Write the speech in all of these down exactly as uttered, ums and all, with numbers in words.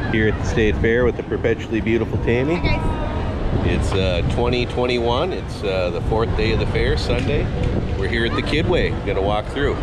Here at the State Fair with the perpetually beautiful Tammy. It's uh, twenty twenty-one. It's uh, the fourth day of the fair, Sunday. We're here at the Kidway. Gonna walk through.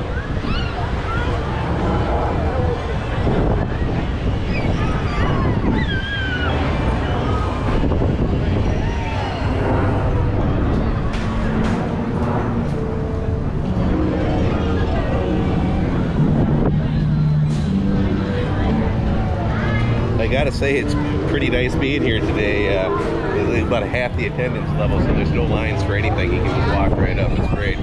I gotta say, it's pretty nice being here today. Uh, there's about half the attendance level, so there's no lines for anything. You can just walk right up. It's great.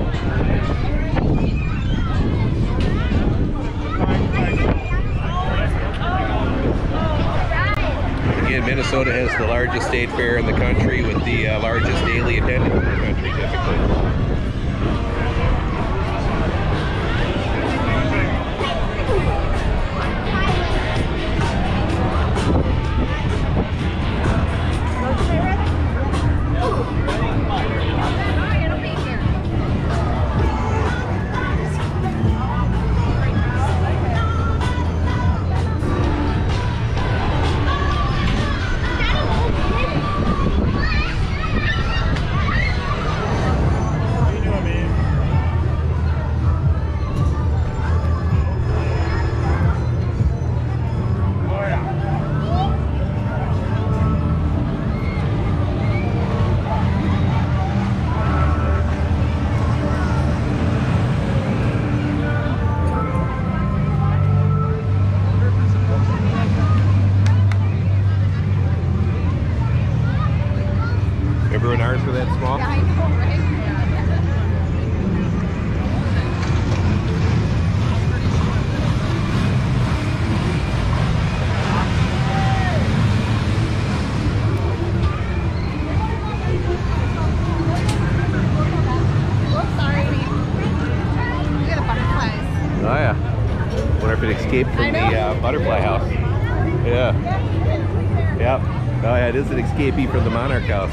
Again, Minnesota has the largest state fair in the country with the uh, largest daily attendance in the country, typically. Everyone ours for that small? Yeah, I know, right? Oops, sorry. Look at the butterflies. Oh yeah. Wonder if it escaped from the uh, butterfly house. Yeah. Yep. Oh yeah, it is an escapee from the monarch house.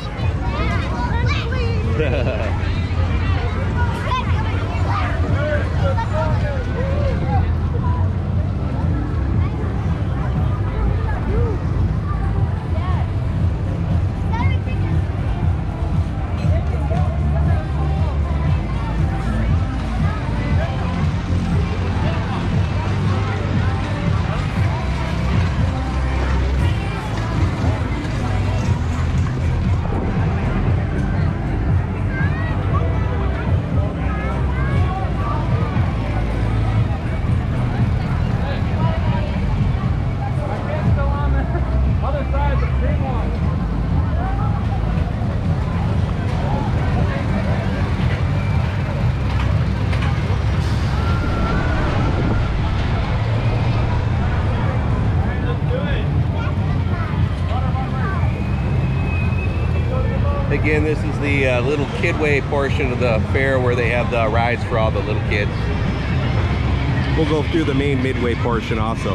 Again, this is the uh, little Kidway portion of the fair where they have the rides for all the little kids. We'll go through the main midway portion also.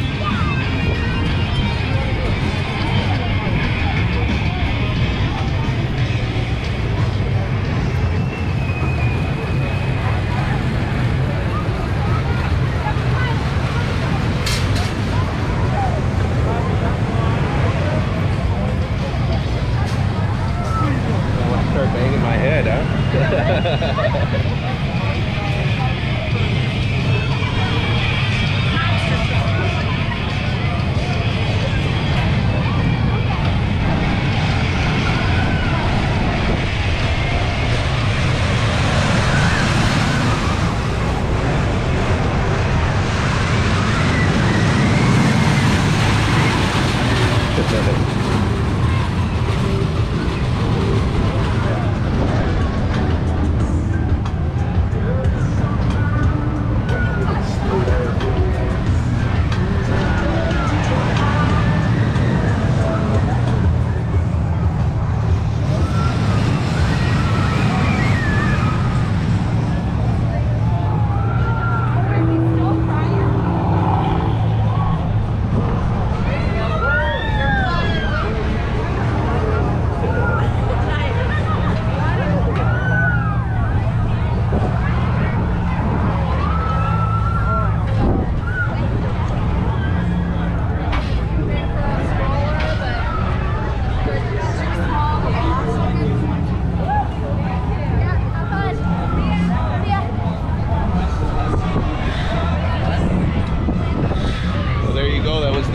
Banging my head, huh?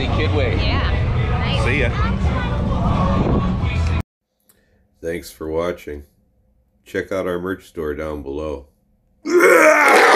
Kidway. Yeah. Nice. See ya. Thanks for watching. Check out our merch store down below.